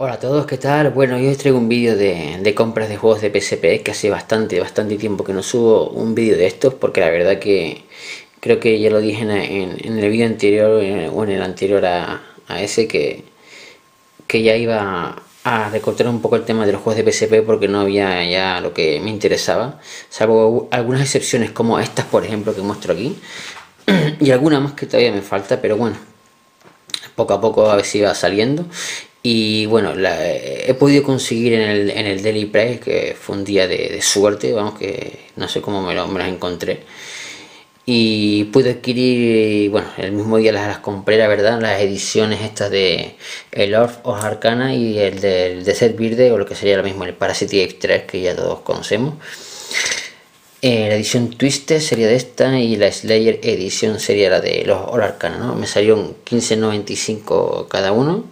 Hola a todos, ¿qué tal? Bueno, hoy os traigo un vídeo de compras de juegos de PSP, que hace bastante tiempo que no subo un vídeo de estos, porque la verdad que creo que ya lo dije en el vídeo anterior o en el anterior a ese que ya iba a recortar un poco el tema de los juegos de PSP porque no había ya lo que me interesaba, salvo algunas excepciones como estas, por ejemplo, que muestro aquí, y alguna más que todavía me falta, pero bueno, poco a poco a ver si va saliendo. Y bueno, he podido conseguir en el Daily Price, que fue un día de suerte, vamos, que no sé cómo me las encontré. Y pude adquirir, bueno, el mismo día las compré, la verdad, las ediciones estas de el Orf of Arcana y el del Desert Bird, o lo que sería lo mismo, el Parasite X3, que ya todos conocemos. La edición Twisted sería de esta y la Slayer edición sería la de los All Arcana, ¿no? Me salieron 15,95 cada uno.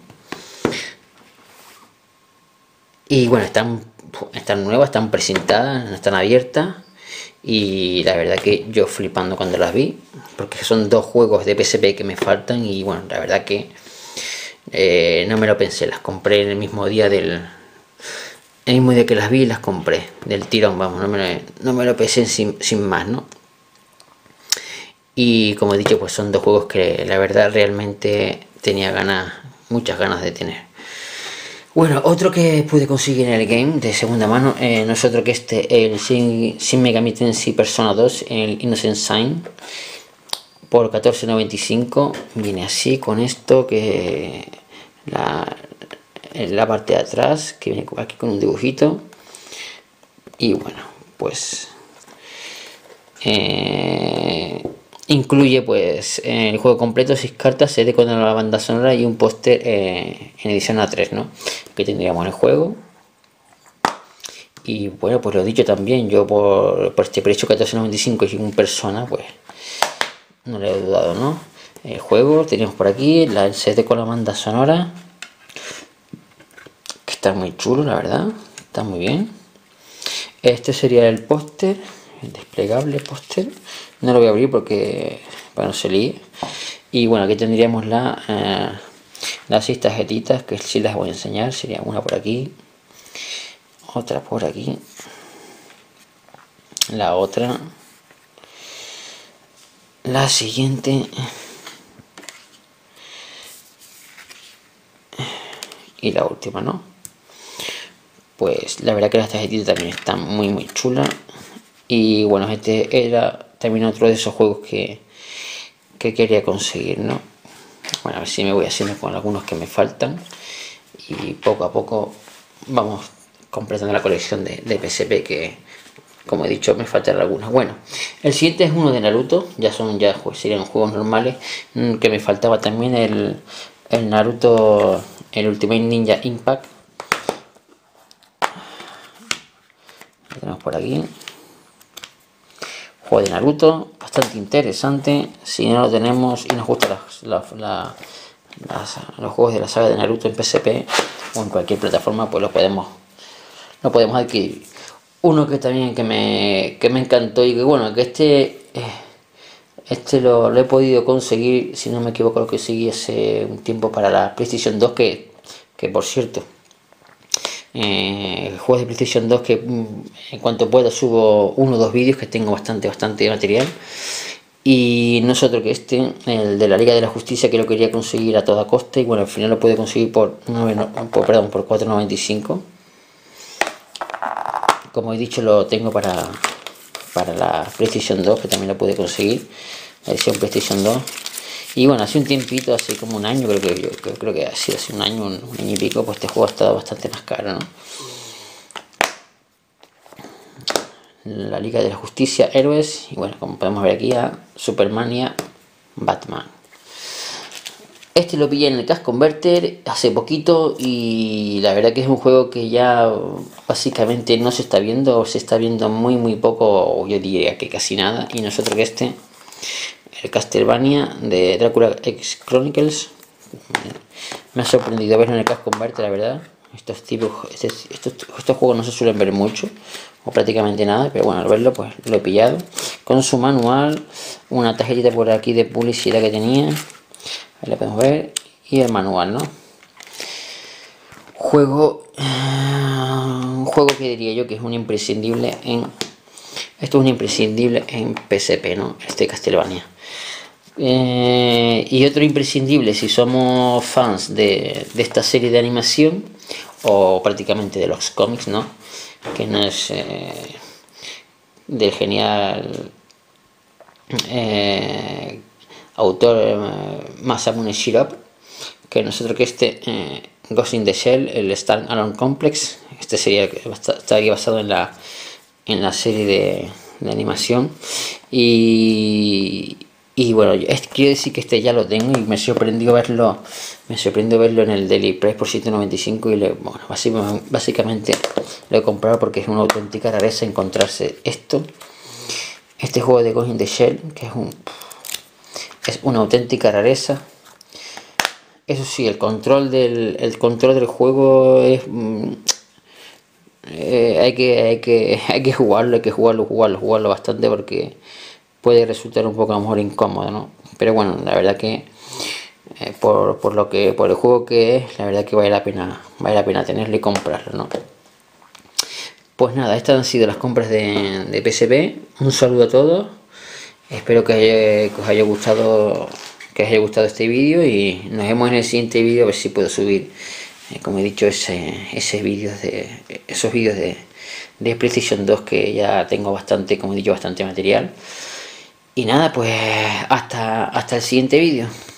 Y bueno, están nuevas, están presentadas, están abiertas. Y la verdad que yo flipando cuando las vi, porque son dos juegos de PSP que me faltan. Y bueno, la verdad que no me lo pensé, las compré en el mismo día que las vi, las compré del tirón, vamos, no me lo pensé sin más, ¿no? Y como he dicho, pues son dos juegos que la verdad realmente tenía ganas, muchas ganas de tener. Bueno, otro que pude conseguir en el game de segunda mano no es otro que el Shin Megami Tensei Persona 2, el Innocent Sign, por 14,95. Viene así con esto, que en la parte de atrás, que viene aquí con un dibujito. Y bueno, pues incluye pues el juego completo, 6 cartas, CD con la banda sonora y un póster en edición A3, ¿no? Que tendríamos el juego. Y bueno, pues lo dicho también, yo por este precio 14,95 y un persona, pues no le he dudado, ¿no? El juego tenemos por aquí, el CD con la banda sonora, que está muy chulo, la verdad, está muy bien. Este sería el póster, el desplegable póster. No lo voy a abrir porque para no se líe. Y bueno, aquí tendríamos las 6 tarjetitas, que sí las voy a enseñar. Sería una por aquí, otra por aquí, la otra, la siguiente y la última, ¿no? Pues la verdad que las tarjetitas también están muy chulas. Y bueno, este era también otro de esos juegos que quería conseguir, ¿no? Bueno, a ver si me voy haciendo con algunos que me faltan. Y poco a poco vamos completando la colección de PSP, que como he dicho me faltan algunas. Bueno, el siguiente es uno de Naruto, serían juegos normales. Que me faltaba también el Naruto, el Ultimate Ninja Impact. Lo tenemos por aquí. Juego de Naruto, bastante interesante. Si no lo tenemos y nos gustan los juegos de la saga de Naruto en PSP o en cualquier plataforma, pues lo podemos adquirir. Uno que también que me encantó, y que bueno, que este lo he podido conseguir, si no me equivoco, lo conseguí hace un tiempo para la PlayStation 2, que por cierto, juegos de PlayStation 2 que en cuanto pueda subo uno o dos vídeos, que tengo bastante material. Y no es otro que el de la Liga de la Justicia, que lo quería conseguir a toda costa, y bueno, al final lo pude conseguir por 4,95. Como he dicho, lo tengo para la PlayStation 2, que también lo pude conseguir, la edición PlayStation 2. Y bueno, hace un tiempito, hace como un año, creo que ha sido hace un año y pico, pues este juego ha estado bastante más caro, ¿no? La Liga de la Justicia Héroes, y bueno, como podemos ver aquí, a Superman y a Batman. Este lo pillé en el Cash Converter hace poquito, y la verdad que es un juego que ya básicamente no se está viendo, o se está viendo muy poco, o yo diría que casi nada. Y nosotros que el Castlevania de Dracula X Chronicles, me ha sorprendido verlo en el Cash Converter, la verdad. Estos juegos no se suelen ver mucho, o prácticamente nada, pero bueno, al verlo pues lo he pillado con su manual, una tarjetita por aquí de publicidad que tenía, ahí la podemos ver, y el manual, ¿no? un juego que diría yo que es un imprescindible en... Esto es un imprescindible en PSP, ¿no? Este Castlevania. Y otro imprescindible si somos fans de esta serie de animación, o prácticamente de los cómics, ¿no? Que no es del genial autor Masamune Shirow, que nosotros que Ghost in the Shell, el Star Alone Complex, este estaría basado en la serie de animación. Y bueno, quiero decir que este ya lo tengo y me sorprendió verlo en el Daily Press por 7,95 y bueno, básicamente lo he comprado porque es una auténtica rareza encontrarse este juego de Ghost in the Shell, que es una auténtica rareza. Eso sí, el control del juego es hay que jugarlo bastante, porque puede resultar un poco a lo mejor incómodo, ¿no? Pero bueno, la verdad que por el juego que es, la verdad que vale la pena tenerlo y comprarlo, ¿no? Pues nada, estas han sido las compras de PSP. Un saludo a todos. Espero que os haya gustado este vídeo, y nos vemos en el siguiente vídeo, a ver si puedo subir, como he dicho, esos vídeos de PlayStation 2, que ya tengo bastante, como he dicho, bastante material. Y nada, pues hasta el siguiente vídeo.